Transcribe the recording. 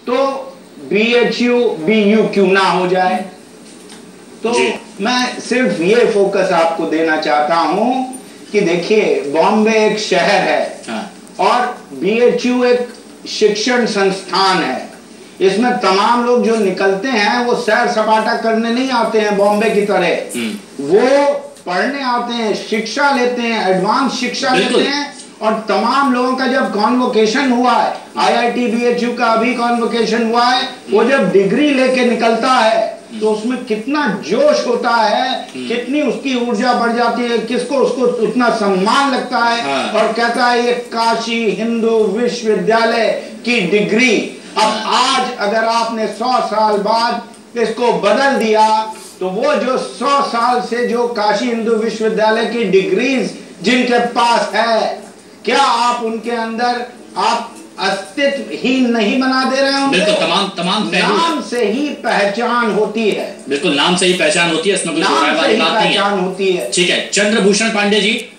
तो BHU BU क्यों ना हो जाए। तो मैं सिर्फ ये फोकस आपको देना चाहता हूं कि देखिए, बॉम्बे एक शहर है और BHU एक शिक्षण संस्थान है। इसमें तमाम लोग जो निकलते हैं वो सैर सपाटा करने नहीं आते हैं बॉम्बे की तरह, वो पढ़ने आते हैं, शिक्षा लेते हैं, एडवांस शिक्षा लेते हैं। और तमाम लोगों का जब कॉन्वोकेशन हुआ है, IIT BHU का अभी कॉन्वोकेशन हुआ है, वो जब डिग्री लेके निकलता है तो उसमें कितना जोश होता है, कितनी उसकी ऊर्जा बढ़ जाती है, किसको उसको उतना सम्मान लगता है और कहता है ये काशी हिंदू विश्वविद्यालय की डिग्री। अब आज अगर आपने 100 साल बाद इसको बदल दिया तो वो जो 100 साल से जो काशी हिंदू विश्वविद्यालय की डिग्रीज जिनके पास है, क्या आप उनके अंदर आप अस्तित्व ही नहीं बना दे रहे हो। बिल्कुल, तमाम नाम से ही पहचान होती है। बिल्कुल, नाम से ही पहचान होती है, इसमें कोई बात नहीं है। होती है। ठीक है, चंद्रभूषण पांडे जी,